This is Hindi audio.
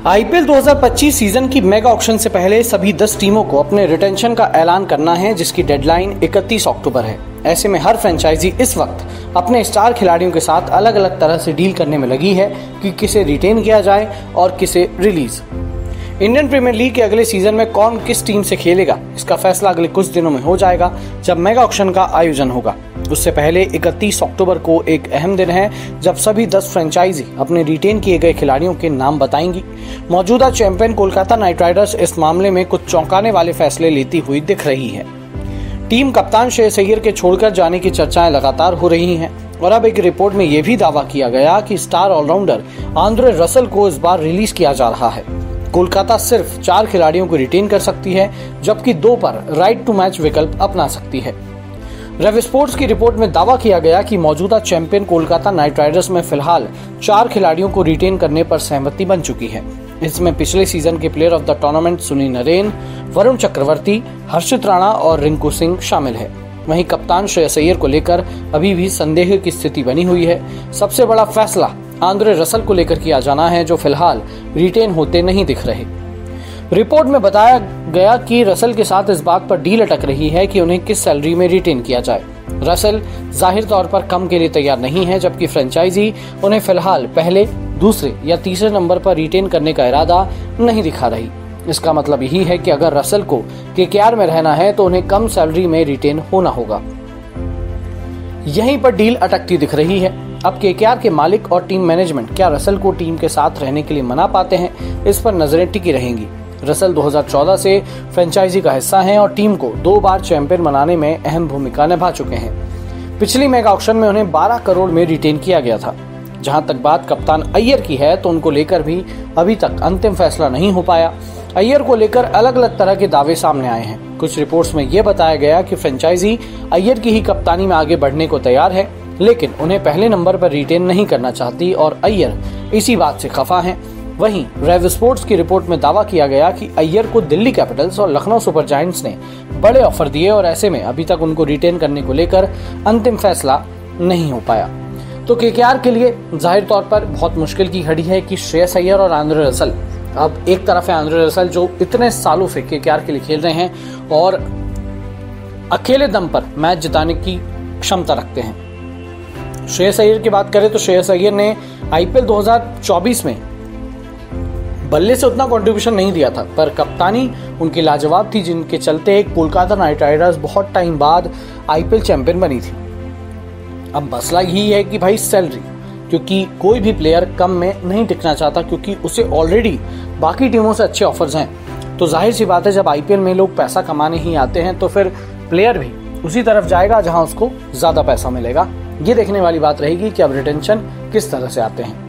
आईपीएल 2025 सीजन की मेगा ऑक्शन से पहले सभी 10 टीमों को अपने रिटेंशन का ऐलान करना है, जिसकी डेडलाइन 31 अक्टूबर है। ऐसे में हर फ्रेंचाइजी इस वक्त अपने स्टार खिलाड़ियों के साथ अलग अलग तरह से डील करने में लगी है कि किसे रिटेन किया जाए और किसे रिलीज। इंडियन प्रीमियर लीग के अगले सीजन में कौन किस टीम से खेलेगा, इसका फैसला अगले कुछ दिनों में हो जाएगा जब मेगा ऑक्शन का आयोजन होगा। उससे पहले 31 अक्टूबर को एक अहम दिन है जब सभी 10 फ्रेंचाइजी अपने रिटेन किए गए खिलाड़ियों के नाम बताएंगी। मौजूदा चैंपियन कोलकाता नाइट राइडर्स इस मामले में कुछ चौंकाने वाले फैसले लेती हुई दिख रही है। टीम कप्तान श्रेयस अय्यर के छोड़कर जाने की चर्चाएं लगातार हो रही हैं और अब एक रिपोर्ट में यह भी दावा किया गया कि स्टार ऑलराउंडर आंद्रे रसल को इस बार रिलीज किया जा रहा है। कोलकाता सिर्फ 4 खिलाड़ियों को रिटेन कर सकती है, जबकि 2 पर राइट टू मैच विकल्प अपना सकती है। रेव स्पोर्ट्स की रिपोर्ट में दावा किया गया कि मौजूदा चैंपियन कोलकाता नाइट राइडर्स में फिलहाल 4 खिलाड़ियों को रिटेन करने पर सहमति बन चुकी है। इसमें पिछले सीजन के player of the tournament Sunil Narine, Varun Chakravarthy, Harshit Rana और रिंकू सिंह शामिल है। वहीं कप्तान श्रेयस अय्यर को लेकर अभी भी संदेह की स्थिति बनी हुई है। सबसे बड़ा फैसला आंद्रे रसल को लेकर किया जाना है, जो फिलहाल रिटेन होते नहीं दिख रहे। रिपोर्ट में बताया गया कि रसल के साथ इस बात पर डील अटक रही है कि उन्हें किस सैलरी में रिटेन किया जाए। रसल जाहिर तौर पर कम के लिए तैयार नहीं है, जबकि फ्रेंचाइजी उन्हें फिलहाल पहले, दूसरे या तीसरे नंबर पर रिटेन करने का इरादा नहीं दिखा रही। इसका मतलब यही है कि अगर रसल को केकेआर में रहना है तो उन्हें कम सैलरी में रिटेन होना होगा। यहीं पर डील अटकती दिख रही है। अब केकेआर के मालिक और टीम मैनेजमेंट क्या रसल को टीम के साथ रहने के लिए मना पाते हैं, इस पर नजरें टिकी रहेंगी। रसल 2014 से फ्रेंचाइजी का हिस्सा हैं और टीम को 2 बार चैंपियन बनाने में अहम भूमिका निभा चुके हैं। पिछली मेगा ऑक्शन में उन्हें 12 करोड़ में रिटेन किया गया था। जहां तक बात कप्तान अय्यर की है तो उनको लेकर भी अभी तक अंतिम फैसला नहीं हो पाया। अय्यर को लेकर अलग अलग तरह के दावे सामने आए हैं। कुछ रिपोर्ट्स में यह बताया गया कि फ्रेंचाइजी अय्यर की ही कप्तानी में आगे बढ़ने को तैयार है, लेकिन उन्हें पहले नंबर पर रिटेन नहीं करना चाहती और अय्यर इसी बात से खफा हैं। वहीं रेव स्पोर्ट्स की रिपोर्ट में दावा किया गया कि अय्यर को दिल्ली कैपिटल्स और लखनऊ सुपर जायंट्स ने बड़े ऑफर दिए और ऐसे में अभी तक उनको रिटेन करने को लेकर अंतिम फैसला नहीं हो पाया। तो केकेआर के लिए जाहिर तौर पर बहुत मुश्किल की घड़ी है कि श्रेयस अय्यर और आंद्रे रसल, अब एक तरफ है आंद्रे रसल जो इतने सालों से केकेआर के लिए खेल रहे हैं और अकेले दम पर मैच जिताने की क्षमता रखते हैं। श्रेयस अय्यर की बात करें तो श्रेयस अय्यर ने आईपीएल 2024 में बल्ले से उतना कंट्रीब्यूशन नहीं दिया था, पर कप्तानी उनकी लाजवाब थी, जिनके चलते कोलकाता नाइट राइडर्स बहुत टाइम बाद आईपीएल चैंपियन बनी थी। अब मसला यही है कि भाई सैलरी, क्योंकि कोई भी प्लेयर कम में नहीं टिकना चाहता, क्योंकि उसे ऑलरेडी बाकी टीमों से अच्छे ऑफर्स हैं। तो जाहिर सी बात है जब आईपीएल में लोग पैसा कमाने ही आते हैं तो फिर प्लेयर भी उसी तरफ जाएगा जहां उसको ज्यादा पैसा मिलेगा। ये देखने वाली बात रहेगी कि अब रिटेंशन किस तरह से आते हैं।